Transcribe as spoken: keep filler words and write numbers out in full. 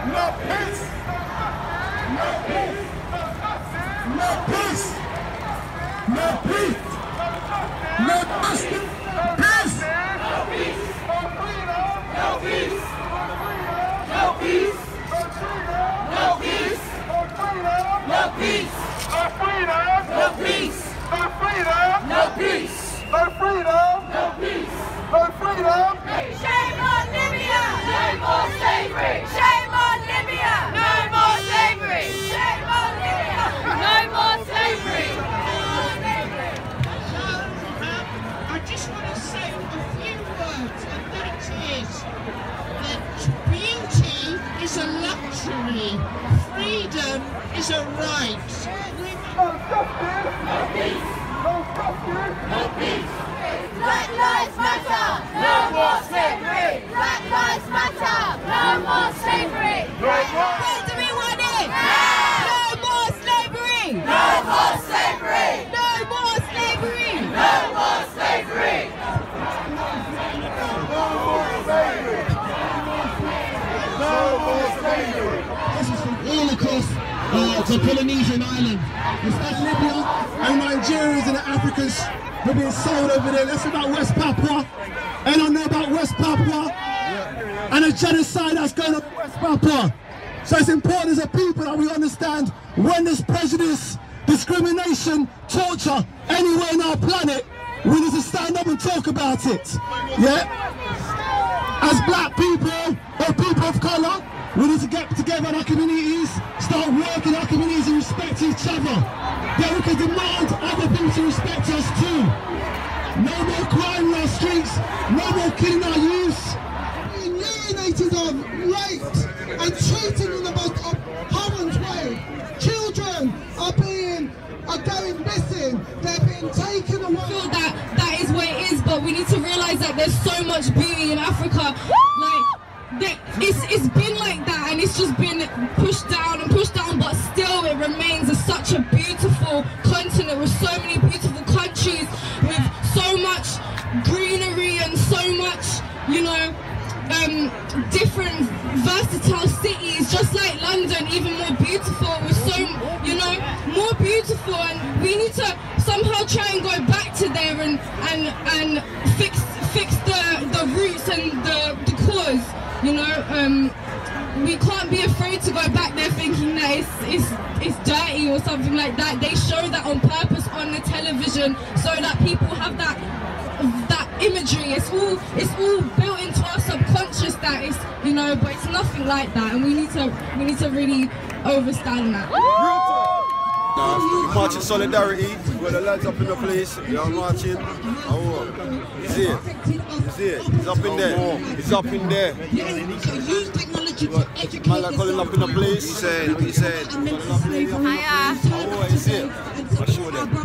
No peace. No peace. No peace. No peace. No justice. Peace. No peace. No peace. No peace. No peace. No peace. No freedom. No peace. No freedom. No peace. No freedom. No peace. No freedom. Shame on Libya. No more slavery. Shame on Libya. No more slavery. Shame on Libya. No more slavery. I just want to say a few words, and that is that beauty is a luxury, freedom is a right. No justice. No peace. No justice. No peace. Black lives matter. No more slavery. Black lives matter. No more slavery. Where do we want it? No more slavery. No more slavery. No more slavery. No more slavery. No more slavery. This is from all across uh, the Polynesian island. It's like Libya and Nigerians and the Africans were being sold over there. That's about West Papua. And I know about West Papua and the genocide that's going on in West Papua. So it's important as a people that we understand when there's prejudice, discrimination, torture anywhere on our planet, we need to stand up and talk about it. Yeah? As black people or people of colour, we need to get together in our communities, start working in our communities and respect each other. Then we can demand other people to respect us too. No more crime in our streets, no more killing our youths. Being urinated on, raped and treated in the most abhorrent way. Children are being, are going missing, they're being taken away. I feel that that is what it is, but we need to realise that there's so much beauty in Africa. Like, They, it's, it's been like that and it's just been pushed down and pushed down, but still it remains a, such a beautiful continent with so many beautiful countries, with so much greenery and so much, you know, um, different versatile cities, just like London, even more beautiful, with so, you know, more beautiful, and we need to somehow try and go back to there and, and, and fix, fix the, the roots and the, the cause. You know, um, we can't be afraid to go back there thinking that it's, it's, it's dirty or something like that. They show that on purpose on the television so that people have that that imagery. It's all it's all built into our subconscious that it's, you know, but it's nothing like that, and we need to we need to really overstand that. Nah, we're marching solidarity with the lads up in the place. We are marching. Oh, you see it? You see it? It's up in there. It's up in there. Use technology to educate. Man, like calling up in the place. He said, he said. Hiya. Oh, you see it? I'll show them.